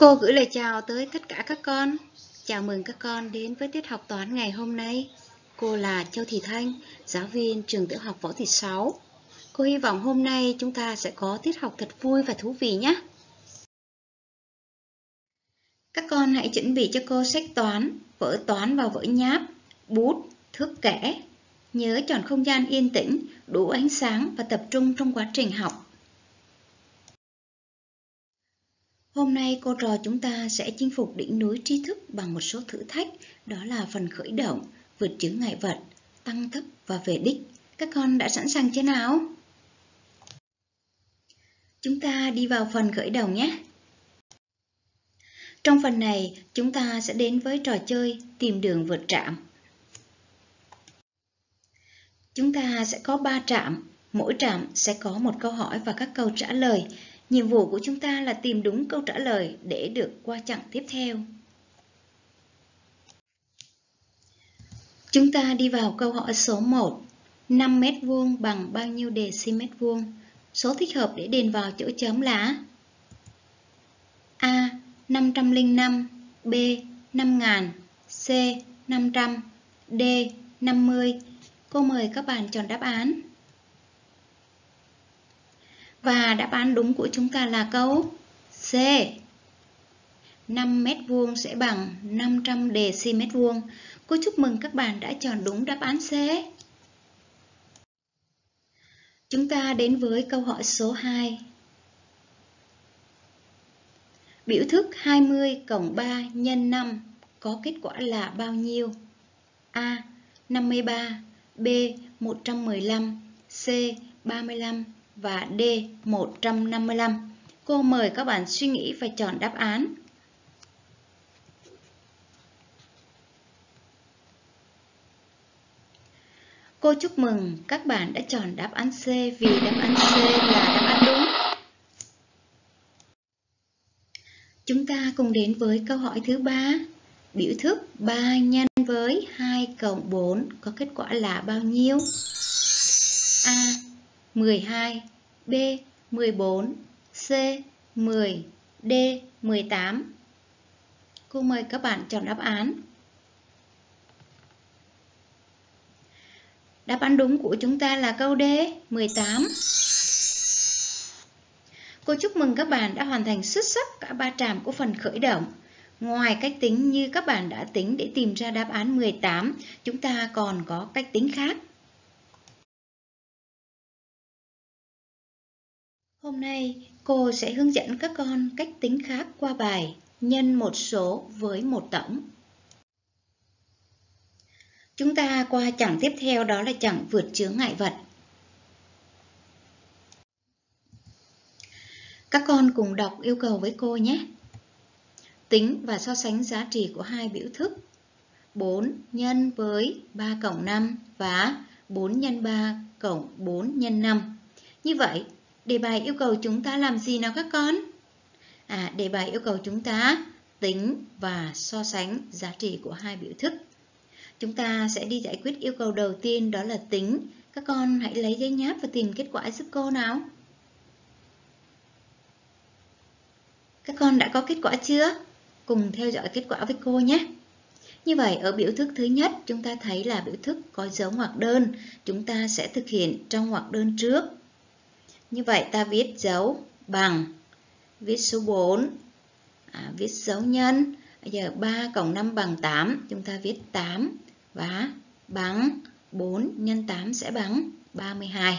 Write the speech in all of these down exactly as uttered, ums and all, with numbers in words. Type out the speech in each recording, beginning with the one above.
Cô gửi lời chào tới tất cả các con. Chào mừng các con đến với tiết học toán ngày hôm nay. Cô là Châu Thị Thanh, giáo viên trường tiểu học Võ Thị Sáu. Cô hy vọng hôm nay chúng ta sẽ có tiết học thật vui và thú vị nhé. Các con hãy chuẩn bị cho cô sách toán, vở toán và vở nháp, bút, thước kẻ. Nhớ chọn không gian yên tĩnh, đủ ánh sáng và tập trung trong quá trình học. Hôm nay cô trò chúng ta sẽ chinh phục đỉnh núi tri thức bằng một số thử thách, đó là phần khởi động, vượt chướng ngại vật, tăng tốc và về đích. Các con đã sẵn sàng chưa nào? Chúng ta đi vào phần khởi động nhé. Trong phần này, chúng ta sẽ đến với trò chơi tìm đường vượt trạm. Chúng ta sẽ có ba trạm, mỗi trạm sẽ có một câu hỏi và các câu trả lời. Nhiệm vụ của chúng ta là tìm đúng câu trả lời để được qua chặng tiếp theo. Chúng ta đi vào câu hỏi số một. năm mét vuông bằng bao nhiêu deci-mét vuông? Số thích hợp để điền vào chỗ chấm là A. năm trăm lẻ năm, B. năm nghìn, C. năm trăm, D. năm mươi. Cô mời các bạn chọn đáp án. Và đáp án đúng của chúng ta là câu C. năm mét vuông sẽ bằng năm trăm deci-mét vuông. Cô chúc mừng các bạn đã chọn đúng đáp án C. Chúng ta đến với câu hỏi số hai. Biểu thức hai mươi cộng ba nhân năm có kết quả là bao nhiêu? A. năm mươi ba, B. một trăm mười lăm, C. ba mươi lăm và D. một trăm năm mươi lăm. Cô mời các bạn suy nghĩ và chọn đáp án. Cô chúc mừng các bạn đã chọn đáp án C vì đáp án C là đáp án đúng. Chúng ta cùng đến với câu hỏi thứ ba. Biểu thức ba nhân với hai cộng bốn có kết quả là bao nhiêu? A. mười hai, B. mười bốn, C. mười, D. mười tám. Cô mời các bạn chọn đáp án. Đáp án đúng của chúng ta là câu D, mười tám. Cô chúc mừng các bạn đã hoàn thành xuất sắc cả ba trạm của phần khởi động. Ngoài cách tính như các bạn đã tính để tìm ra đáp án mười tám, chúng ta còn có cách tính khác. Hôm nay, cô sẽ hướng dẫn các con cách tính khác qua bài nhân một số với một tổng. Chúng ta qua chặng tiếp theo, đó là chặng vượt chướng ngại vật. Các con cùng đọc yêu cầu với cô nhé. Tính và so sánh giá trị của hai biểu thức bốn nhân với ba cộng năm và bốn nhân ba cộng bốn nhân năm. Như vậy, đề bài yêu cầu chúng ta làm gì nào các con? À, đề bài yêu cầu chúng ta tính và so sánh giá trị của hai biểu thức. Chúng ta sẽ đi giải quyết yêu cầu đầu tiên, đó là tính. Các con hãy lấy giấy nháp và tìm kết quả giúp cô nào. Các con đã có kết quả chưa? Cùng theo dõi kết quả với cô nhé. Như vậy, ở biểu thức thứ nhất, chúng ta thấy là biểu thức có dấu ngoặc đơn. Chúng ta sẽ thực hiện trong ngoặc đơn trước. Như vậy, ta viết dấu bằng, viết số bốn, à, viết dấu nhân. Bây giờ ba cộng năm bằng tám, chúng ta viết tám và bằng bốn nhân tám sẽ bằng ba mươi hai.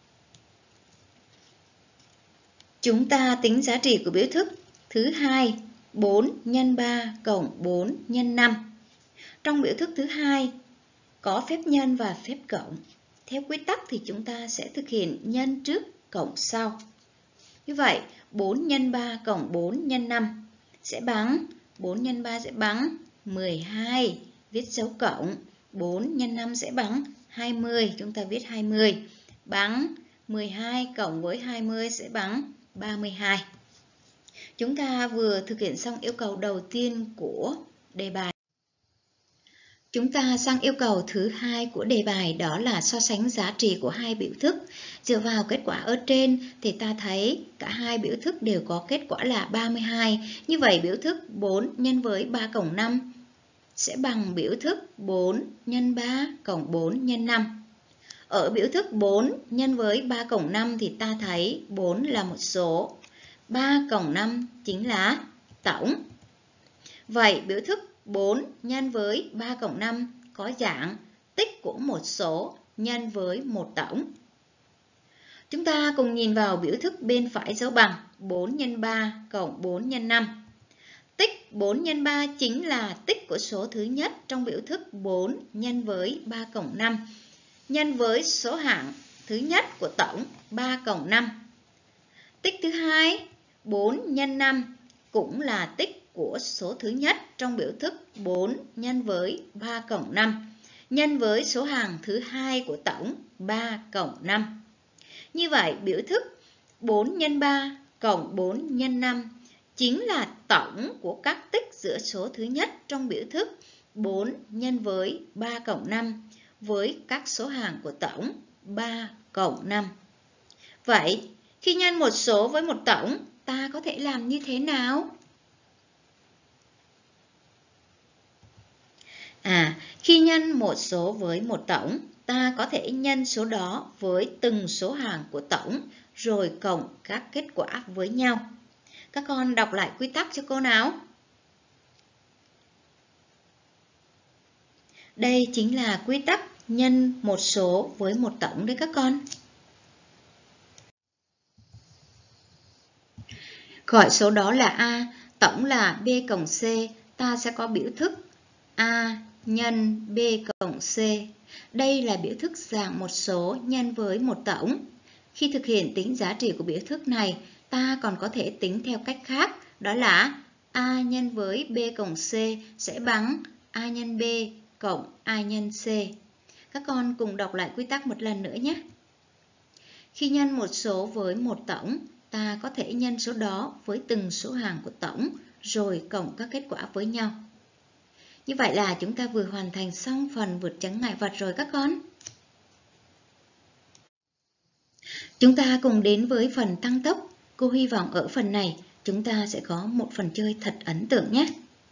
Chúng ta tính giá trị của biểu thức thứ hai, bốn nhân ba cộng bốn nhân năm. Trong biểu thức thứ hai có phép nhân và phép cộng. Theo quy tắc thì chúng ta sẽ thực hiện nhân trước cộng sau. Như vậy, bốn nhân ba cộng bốn nhân năm sẽ bằng, bốn nhân ba sẽ bằng mười hai, viết dấu cộng. bốn nhân năm sẽ bằng hai mươi, chúng ta viết hai mươi. Bằng mười hai cộng với hai mươi sẽ bằng ba mươi hai. Chúng ta vừa thực hiện xong yêu cầu đầu tiên của đề bài. Chúng ta sang yêu cầu thứ hai của đề bài, đó là so sánh giá trị của hai biểu thức. Dựa vào kết quả ở trên thì ta thấy cả hai biểu thức đều có kết quả là ba mươi hai. Như vậy biểu thức bốn nhân với ba cộng năm sẽ bằng biểu thức bốn nhân ba cộng bốn nhân năm. Ở biểu thức bốn nhân với ba cộng năm thì ta thấy bốn là một số, ba cộng năm chính là tổng. Vậy biểu thức bốn nhân với ba cộng năm có dạng tích của một số nhân với một tổng. Chúng ta cùng nhìn vào biểu thức bên phải dấu bằng bốn nhân ba cộng bốn nhân năm. Tích bốn nhân ba chính là tích của số thứ nhất trong biểu thức bốn nhân với ba cộng năm nhân với số hạng thứ nhất của tổng ba cộng năm. Tích thứ hai, bốn nhân năm cũng là tích của số thứ nhất trong biểu thức bốn nhân với ba cộng năm nhân với số hạng thứ hai của tổng ba cộng năm. Như vậy biểu thức bốn nhân ba cộng bốn nhân năm chính là tổng của các tích giữa số thứ nhất trong biểu thức bốn nhân với ba cộng năm với các số hạng của tổng ba cộng năm. Vậy, khi nhân một số với một tổng, ta có thể làm như thế nào? À, khi nhân một số với một tổng, ta có thể nhân số đó với từng số hạng của tổng, rồi cộng các kết quả với nhau. Các con đọc lại quy tắc cho cô nào. Đây chính là quy tắc nhân một số với một tổng đấy các con. Gọi số đó là A, tổng là B cộng C, ta sẽ có biểu thức A nhân B cộng C. Đây là biểu thức dạng một số nhân với một tổng. Khi thực hiện tính giá trị của biểu thức này, ta còn có thể tính theo cách khác, đó là A nhân với B cộng C sẽ bằng A nhân B cộng A nhân C. Các con cùng đọc lại quy tắc một lần nữa nhé. Khi nhân một số với một tổng, ta có thể nhân số đó với từng số hạng của tổng, rồi cộng các kết quả với nhau. Như vậy là chúng ta vừa hoàn thành xong phần vượt chướng ngại vật rồi các con. Chúng ta cùng đến với phần tăng tốc. Cô hy vọng ở phần này chúng ta sẽ có một phần chơi thật ấn tượng nhé.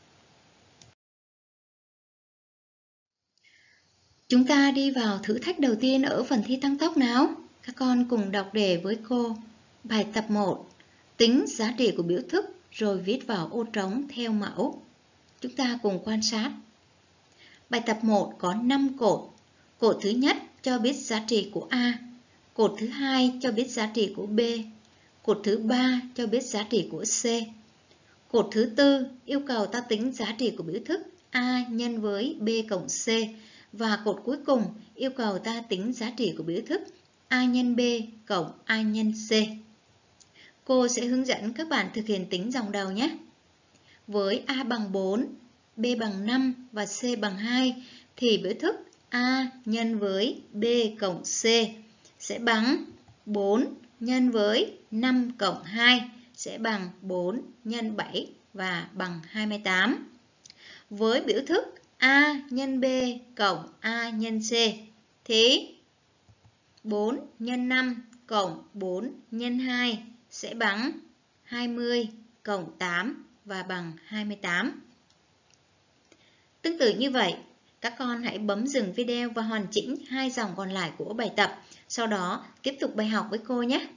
Chúng ta đi vào thử thách đầu tiên ở phần thi tăng tốc nào. Các con cùng đọc đề với cô. Bài tập một. Tính giá trị của biểu thức rồi viết vào ô trống theo mẫu. Chúng ta cùng quan sát. Bài tập một có năm cột. Cột thứ nhất cho biết giá trị của A. Cột thứ hai cho biết giá trị của B. Cột thứ ba cho biết giá trị của C. Cột thứ tư yêu cầu ta tính giá trị của biểu thức A nhân với B cộng C. Và cột cuối cùng yêu cầu ta tính giá trị của biểu thức A nhân B cộng A nhân C. Cô sẽ hướng dẫn các bạn thực hiện tính dòng đầu nhé. Với A bằng bốn, B bằng năm và C bằng hai thì biểu thức A nhân với B cộng C sẽ bằng bốn nhân với năm cộng hai sẽ bằng bốn nhân bảy và bằng hai mươi tám. Với biểu thức A nhân B cộng A nhân C thì bốn nhân năm cộng bốn nhân hai sẽ bằng hai mươi cộng tám và bằng hai mươi tám. Tương tự như vậy, các con hãy bấm dừng video và hoàn chỉnh hai dòng còn lại của bài tập. Sau đó tiếp tục bài học với cô nhé.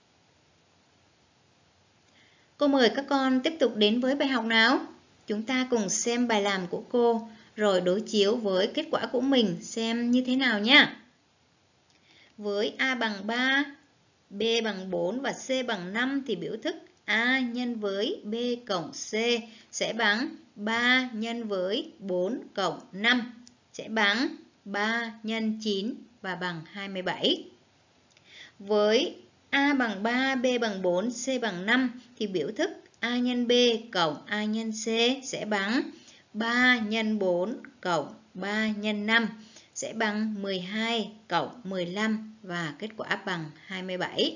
Cô mời các con tiếp tục đến với bài học nào. Chúng ta cùng xem bài làm của cô, rồi đối chiếu với kết quả của mình xem như thế nào nhé. Với A bằng ba, B bằng bốn và C bằng năm thì biểu thức A nhân với B cộng C sẽ bằng ba nhân với bốn cộng năm sẽ bằng ba nhân chín và bằng hai mươi bảy. Với A bằng ba, B bằng bốn, C bằng năm thì biểu thức A nhân B cộng A nhân C sẽ bằng ba nhân bốn cộng ba nhân năm sẽ bằng mười hai cộng mười lăm và kết quả bằng hai mươi bảy.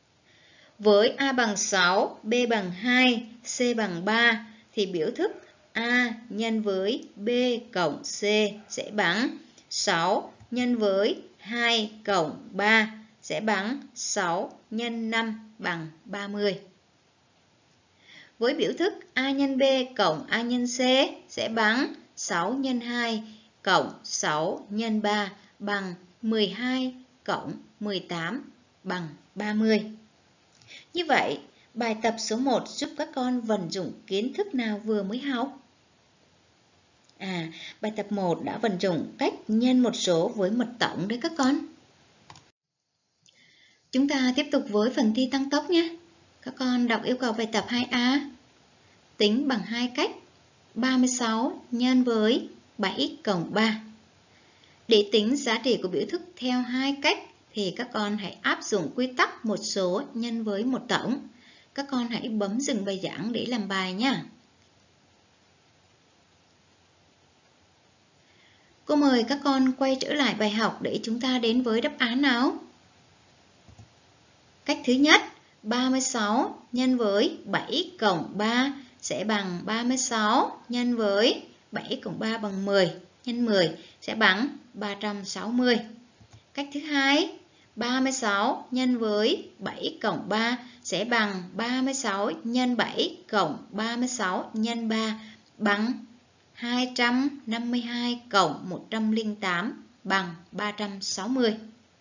Với A bằng sáu, B bằng hai, C bằng ba thì biểu thức A nhân với B cộng C sẽ bằng sáu nhân với hai cộng ba sẽ bằng sáu nhân năm bằng ba mươi. Với biểu thức A nhân B cộng A nhân C sẽ bằng sáu nhân hai cộng sáu nhân ba bằng mười hai cộng mười tám bằng ba mươi. Như vậy, bài tập số một giúp các con vận dụng kiến thức nào vừa mới học? À, bài tập một đã vận dụng cách nhân một số với mật tổng đấy các con. Chúng ta tiếp tục với phần thi tăng tốc nhé. Các con đọc yêu cầu bài tập hai A. Tính bằng hai cách ba mươi sáu nhân với bảy cộng ba. Để tính giá trị của biểu thức theo hai cách thì các con hãy áp dụng quy tắc một số nhân với một tổng. Các con hãy bấm dừng bài giảng để làm bài nhé. Cô mời các con quay trở lại bài học để chúng ta đến với đáp án nào. Cách thứ nhất, ba mươi sáu nhân với bảy cộng ba sẽ bằng ba mươi sáu nhân với bảy cộng ba bằng mười, nhân mười sẽ bằng ba trăm sáu mươi. Cách thứ hai, ba mươi sáu nhân với bảy cộng ba sẽ bằng ba mươi sáu nhân bảy cộng ba mươi sáu nhân ba bằng hai trăm năm mươi hai cộng một trăm lẻ tám bằng ba trăm sáu mươi.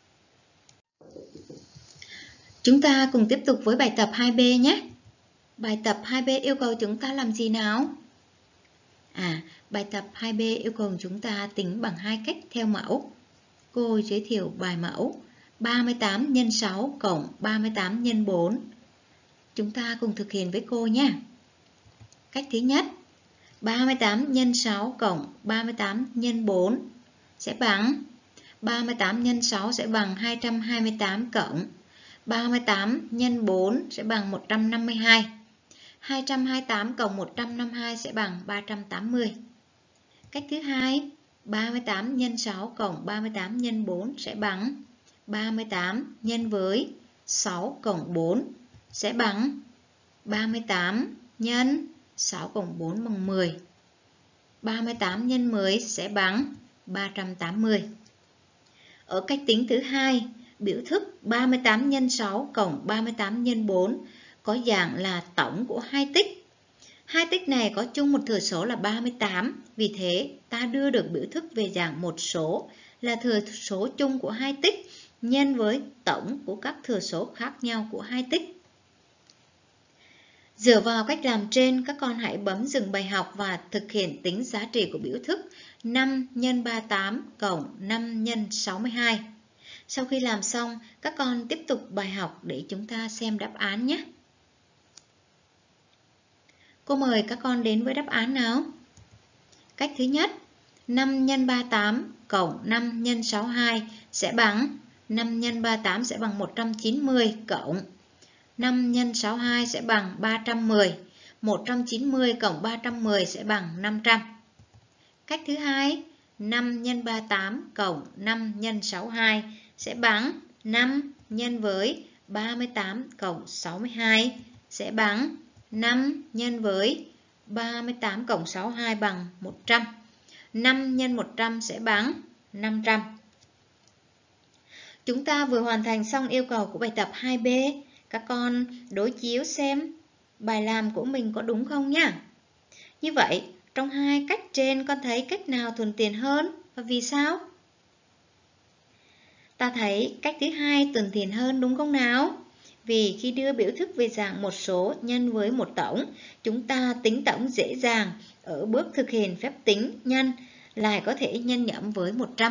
Chúng ta cùng tiếp tục với bài tập hai B nhé. Bài tập hai B yêu cầu chúng ta làm gì nào? À, bài tập hai B yêu cầu chúng ta tính bằng hai cách theo mẫu. Cô giới thiệu bài mẫu ba mươi tám nhân sáu cộng ba mươi tám nhân bốn. Chúng ta cùng thực hiện với cô nhé. Cách thứ nhất, ba mươi tám nhân sáu cộng ba mươi tám nhân bốn sẽ bằng ba mươi tám nhân sáu sẽ bằng hai trăm hai mươi tám cộng ba mươi tám nhân bốn sẽ bằng một trăm năm mươi hai. hai trăm hai mươi tám cộng một trăm năm mươi hai sẽ bằng ba trăm tám mươi. Cách thứ hai, ba mươi tám nhân sáu cộng ba mươi tám nhân bốn sẽ bằng ba mươi tám nhân với sáu cộng bốn sẽ bằng ba mươi tám nhân sáu cộng bốn bằng mười. ba mươi tám nhân mười sẽ bằng ba trăm tám mươi. Ở cách tính thứ hai, biểu thức ba mươi tám nhân sáu cộng ba mươi tám nhân bốn có dạng là tổng của hai tích. Hai tích này có chung một thừa số là ba mươi tám, vì thế ta đưa được biểu thức về dạng một số là thừa số chung của hai tích nhân với tổng của các thừa số khác nhau của hai tích. Dựa vào cách làm trên, các con hãy bấm dừng bài học và thực hiện tính giá trị của biểu thức năm nhân ba mươi tám cộng năm nhân sáu mươi hai. Sau khi làm xong, các con tiếp tục bài học để chúng ta xem đáp án nhé. Cô mời các con đến với đáp án nào. Cách thứ nhất, năm nhân ba mươi tám cộng năm nhân sáu mươi hai sẽ bằng năm nhân ba mươi tám sẽ bằng một trăm chín mươi cộng năm nhân sáu mươi hai sẽ bằng ba trăm mười. một trăm chín mươi cộng ba trăm mười sẽ bằng năm trăm. Cách thứ hai, năm nhân ba mươi tám cộng năm nhân sáu mươi hai sẽ bằng năm nhân với ba mươi tám cộng sáu mươi hai sẽ bằng năm nhân với ba mươi tám cộng sáu mươi hai bằng một trăm. năm nhân một trăm sẽ bằng năm trăm. Chúng ta vừa hoàn thành xong yêu cầu của bài tập hai B. Các con đối chiếu xem bài làm của mình có đúng không nhé. Như vậy, trong hai cách trên con thấy cách nào thuận tiện hơn và vì sao? Ta thấy cách thứ hai thuận tiện hơn đúng không nào? Vì khi đưa biểu thức về dạng một số nhân với một tổng, chúng ta tính tổng dễ dàng. Ở bước thực hiện phép tính nhân lại có thể nhân nhẩm với một trăm.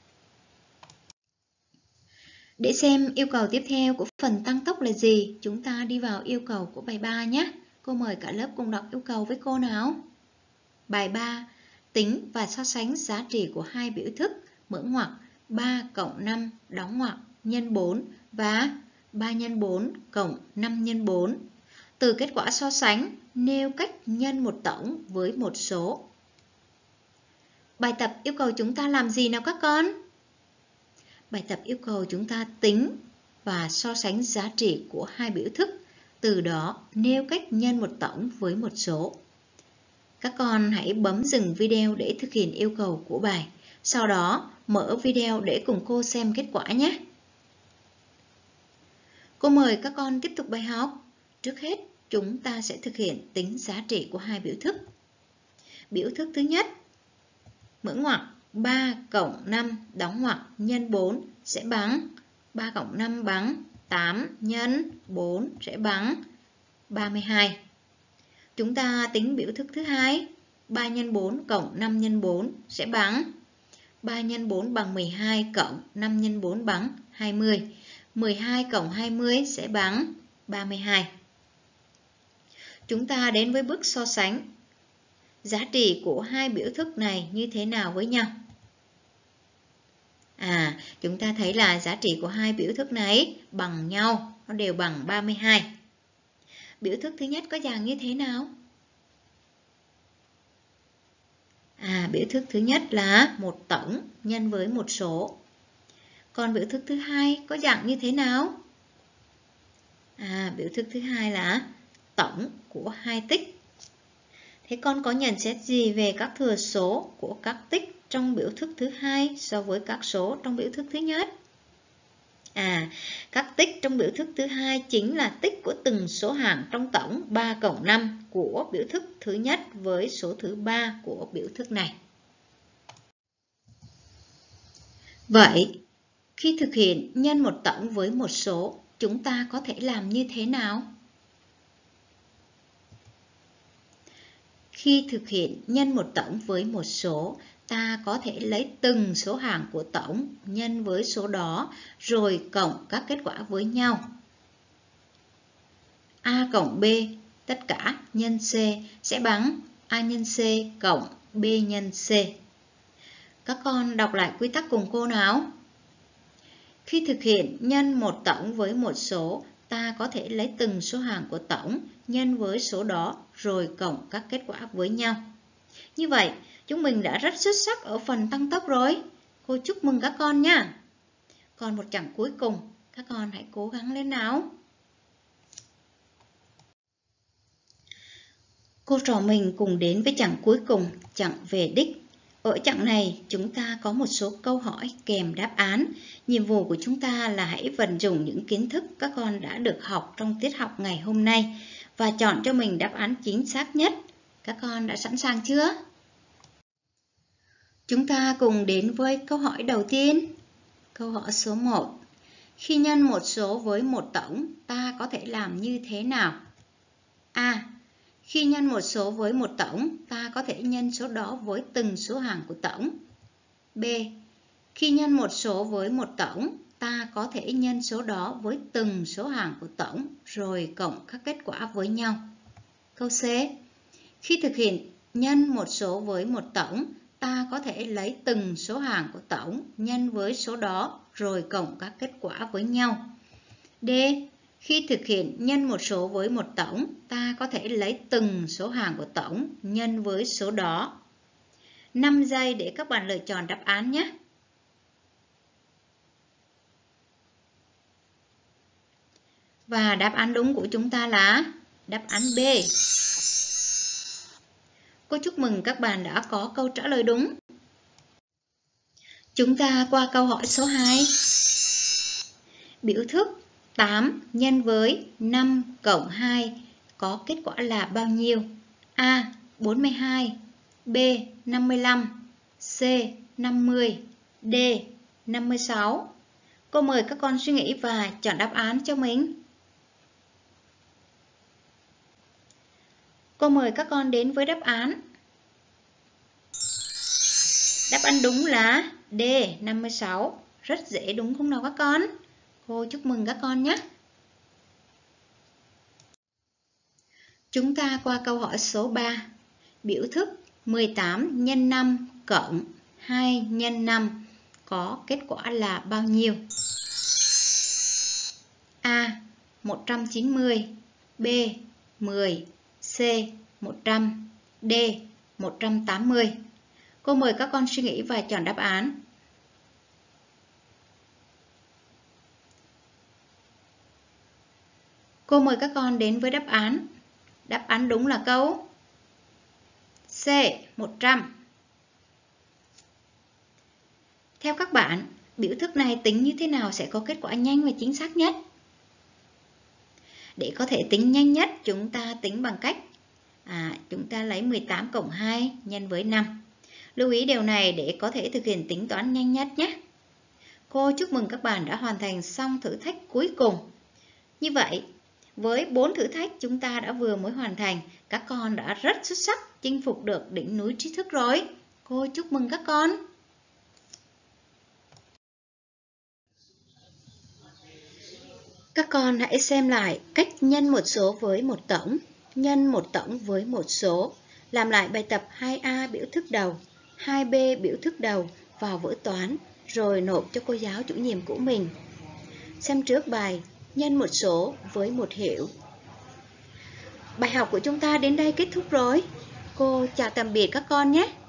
Để xem yêu cầu tiếp theo của phần tăng tốc là gì, chúng ta đi vào yêu cầu của bài ba nhé. Cô mời cả lớp cùng đọc yêu cầu với cô nào. Bài ba. Tính và so sánh giá trị của hai biểu thức mở ngoặc ba cộng năm đóng ngoặc nhân bốn và ba nhân bốn cộng năm nhân bốn. Từ kết quả so sánh, nêu cách nhân một tổng với một số. Bài tập yêu cầu chúng ta làm gì nào các con? Bài tập yêu cầu chúng ta tính và so sánh giá trị của hai biểu thức, từ đó nêu cách nhân một tổng với một số. Các con hãy bấm dừng video để thực hiện yêu cầu của bài. Sau đó, mở video để cùng cô xem kết quả nhé. Cô mời các con tiếp tục bài học. Trước hết, chúng ta sẽ thực hiện tính giá trị của hai biểu thức. Biểu thức thứ nhất, mở ngoặc ba cộng năm đóng ngoặc nhân bốn sẽ bằng ba cộng năm bằng tám nhân bốn sẽ bằng ba mươi hai. Chúng ta tính biểu thức thứ hai, ba nhân bốn cộng năm nhân bốn sẽ bằng ba nhân bốn bằng mười hai cộng năm nhân bốn bằng hai mươi. mười hai cộng hai mươi sẽ bằng ba mươi hai. Chúng ta đến với bước so sánh. Giá trị của hai biểu thức này như thế nào với nhau? À, chúng ta thấy là giá trị của hai biểu thức này bằng nhau, nó đều bằng ba mươi hai. Biểu thức thứ nhất có dạng như thế nào? À, biểu thức thứ nhất là một tổng nhân với một số. Còn biểu thức thứ hai có dạng như thế nào? À, biểu thức thứ hai là tổng của hai tích. Thế con có nhận xét gì về các thừa số của các tích trong biểu thức thứ hai so với các số trong biểu thức thứ nhất? À, các tích trong biểu thức thứ hai chính là tích của từng số hạng trong tổng ba cộng năm của biểu thức thứ nhất với số thứ ba của biểu thức này. Vậy, khi thực hiện nhân một tổng với một số, chúng ta có thể làm như thế nào? Khi thực hiện nhân một tổng với một số, ta có thể lấy từng số hạng của tổng nhân với số đó rồi cộng các kết quả với nhau. A cộng B tất cả nhân C sẽ bằng A nhân C cộng B nhân C. Các con đọc lại quy tắc cùng cô nào. Khi thực hiện nhân một tổng với một số, ta có thể lấy từng số hạng của tổng nhân với số đó rồi cộng các kết quả với nhau. Như vậy, chúng mình đã rất xuất sắc ở phần tăng tốc rồi. Cô chúc mừng các con nha. Còn một chặng cuối cùng, các con hãy cố gắng lên nào. Cô trò mình cùng đến với chặng cuối cùng, chặng về đích. Ở chặng này, chúng ta có một số câu hỏi kèm đáp án. Nhiệm vụ của chúng ta là hãy vận dụng những kiến thức các con đã được học trong tiết học ngày hôm nay và chọn cho mình đáp án chính xác nhất. Các con đã sẵn sàng chưa? Chúng ta cùng đến với câu hỏi đầu tiên. Câu hỏi số một. Khi nhân một số với một tổng, ta có thể làm như thế nào? A. Khi nhân một số với một tổng, ta có thể nhân số đó với từng số hạng của tổng. B. Khi nhân một số với một tổng, ta có thể nhân số đó với từng số hạng của tổng rồi cộng các kết quả với nhau. Câu C. Khi thực hiện nhân một số với một tổng, ta có thể lấy từng số hạng của tổng nhân với số đó rồi cộng các kết quả với nhau. D. Khi thực hiện nhân một số với một tổng, ta có thể lấy từng số hạng của tổng nhân với số đó. năm giây để các bạn lựa chọn đáp án nhé. Và đáp án đúng của chúng ta là đáp án B. Cô chúc mừng các bạn đã có câu trả lời đúng. Chúng ta qua câu hỏi số hai. Biểu thức tám nhân với năm cộng hai có kết quả là bao nhiêu? A. bốn mươi hai, B. năm mươi lăm, C. năm mươi, D. năm mươi sáu. Cô mời các con suy nghĩ và chọn đáp án cho mình. Cô mời các con đến với đáp án. Đáp án đúng là D. năm mươi sáu. Rất dễ đúng không nào các con? Cô chúc mừng các con nhé. Chúng ta qua câu hỏi số ba. Biểu thức mười tám nhân năm cộng hai nhân năm có kết quả là bao nhiêu? A. một trăm chín mươi, B. mười, C. một trăm, D. một trăm tám mươi. Cô mời các con suy nghĩ và chọn đáp án. Cô mời các con đến với đáp án. Đáp án đúng là câu C. một trăm. Theo các bạn, biểu thức này tính như thế nào sẽ có kết quả nhanh và chính xác nhất? Để có thể tính nhanh nhất, chúng ta tính bằng cách à, chúng ta lấy mười tám cộng hai nhân với năm. Lưu ý điều này để có thể thực hiện tính toán nhanh nhất nhé. Cô chúc mừng các bạn đã hoàn thành xong thử thách cuối cùng. Như vậy, với bốn thử thách chúng ta đã vừa mới hoàn thành, các con đã rất xuất sắc chinh phục được đỉnh núi tri thức rồi. Cô chúc mừng các con. Các con hãy xem lại cách nhân một số với một tổng, nhân một tổng với một số. Làm lại bài tập hai A biểu thức đầu, hai B biểu thức đầu vào vở toán, rồi nộp cho cô giáo chủ nhiệm của mình. Xem trước bài nhân một số với một hiệu. Bài học của chúng ta đến đây kết thúc rồi. Cô chào tạm biệt các con nhé.